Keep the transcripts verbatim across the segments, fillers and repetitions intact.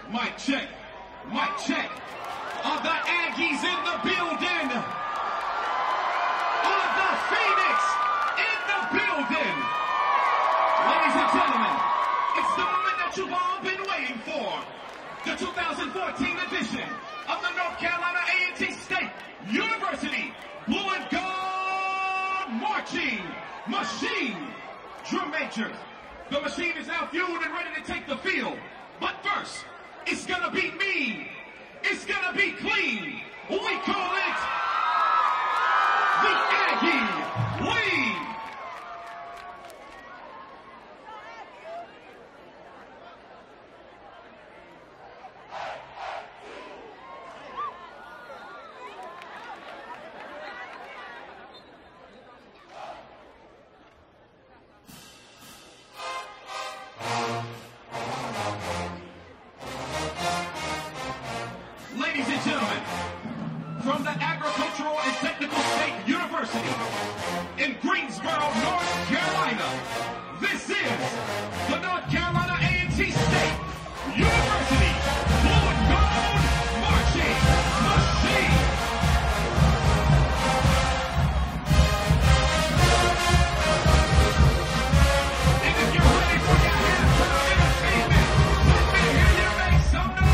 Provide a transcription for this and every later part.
Mic check. Mic check. Are the Aggies in the building? Are the Phoenix in the building? Ladies and gentlemen, it's the moment that you've all been waiting for. The two thousand fourteen edition of the North Carolina A and T State University Blue and Gold Marching Machine. Drum major. The machine is now fueled and ready to take the field. But first, it's gonna be mean. It's gonna be clean. We call it the Aggie Lead. Ladies and gentlemen, from the Agricultural and Technical State University in Greensboro, North Carolina, this is the North Carolina A and T State University Blue and Gold Marching Machine. And if you're ready for your halftime entertainment, let me hear you make some noise.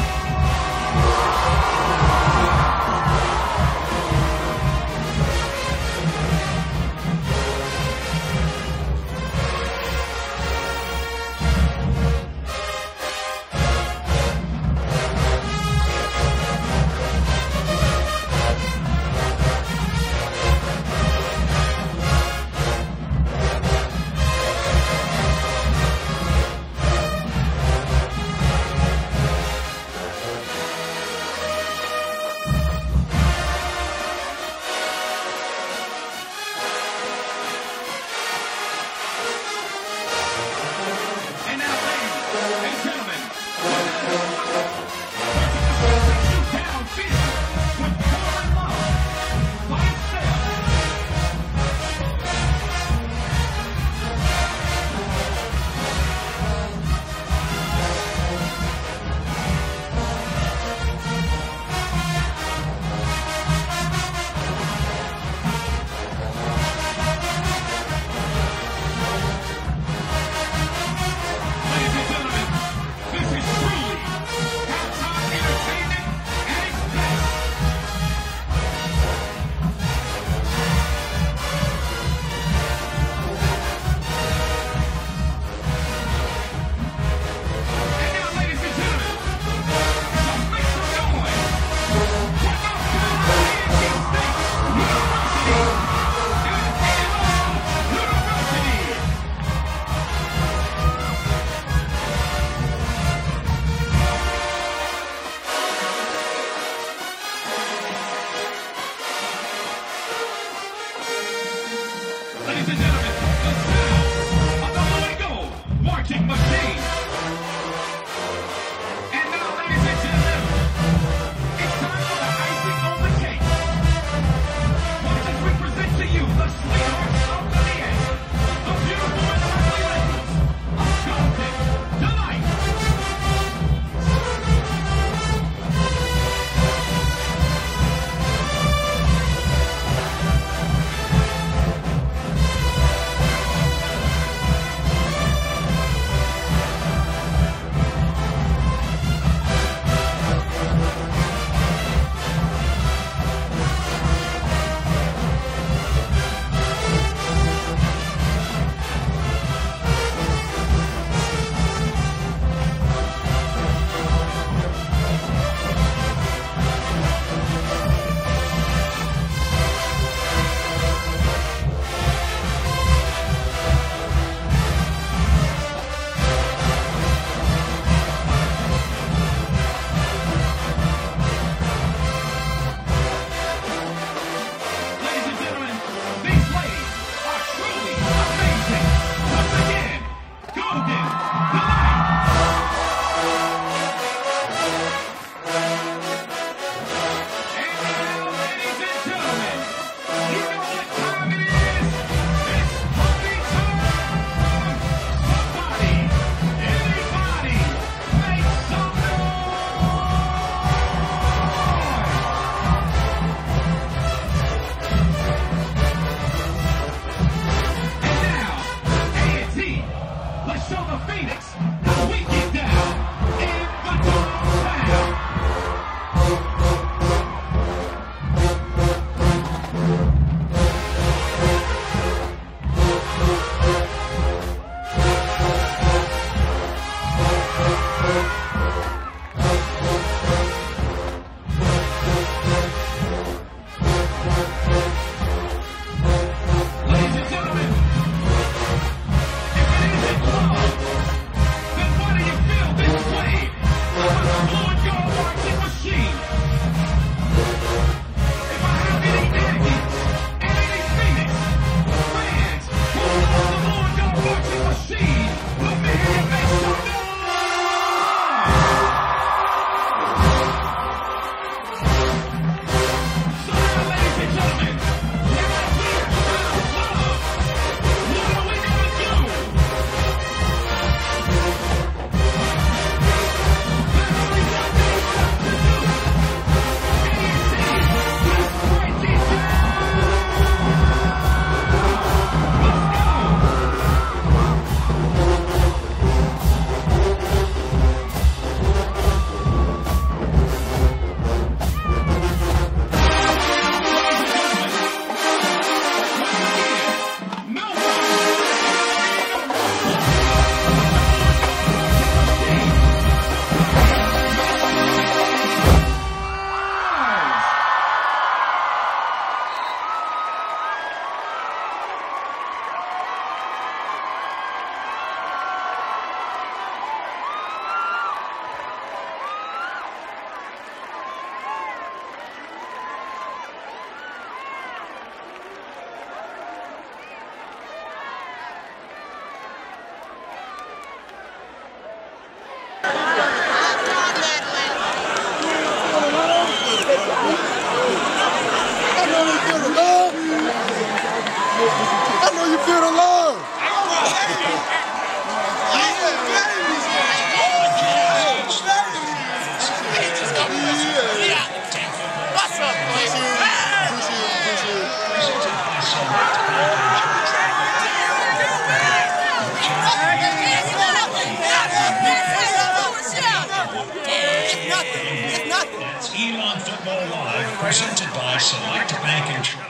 presented by Select Bank Insurance.